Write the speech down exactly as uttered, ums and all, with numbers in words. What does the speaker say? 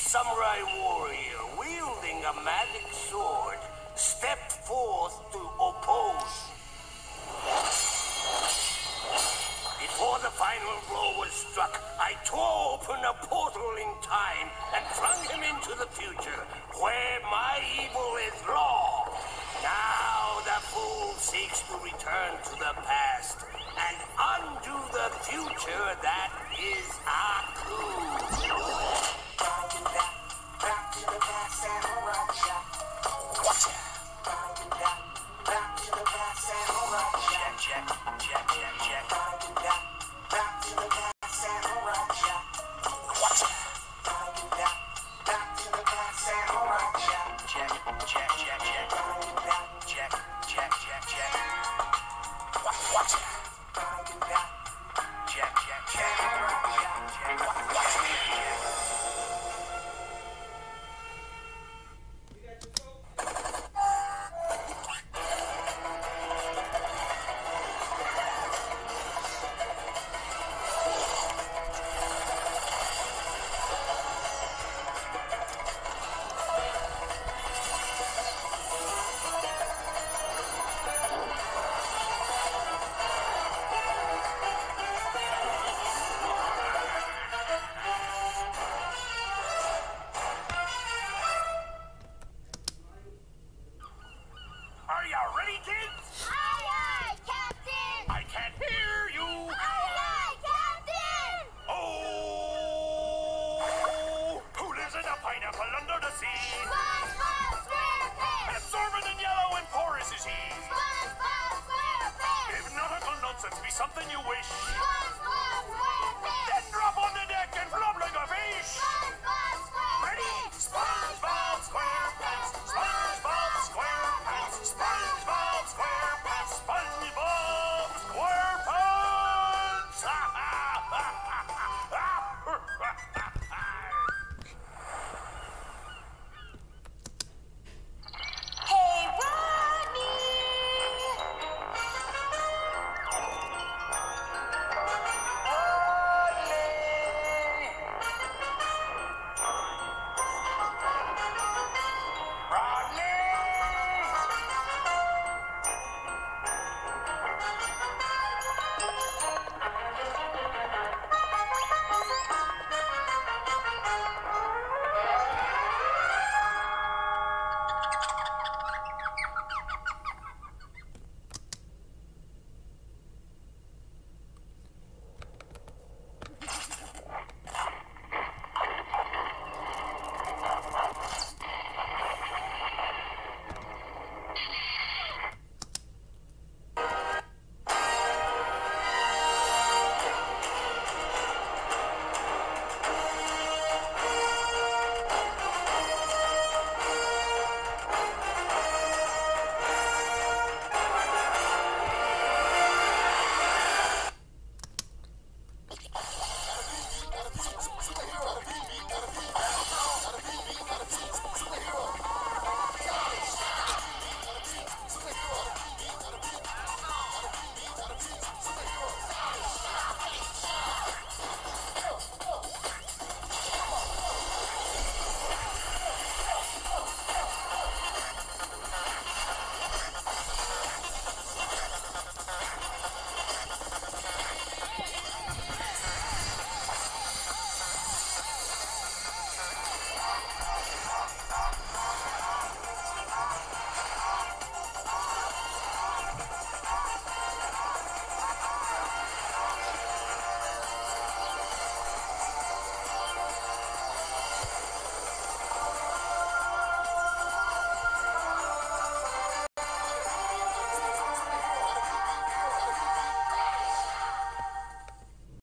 samurai warrior wielding a magic sword stepped forth to oppose. Before the final blow was struck, I tore open a portal in time and flung him into the future, where my evil is law. Now the fool seeks to return to the past and undo the future that is Aku. Back to the past, samurai jack. Watch out. Back to the past, samurai jack. Jack, jack, jack, jack. Back to the past, samurai jack. Watch out. Back to the past, samurai jack. Jack, jack, jack, jack. Jack, jack, jack, jack. Watch out. Jack, jack, jack. Watch out. Be something you wish.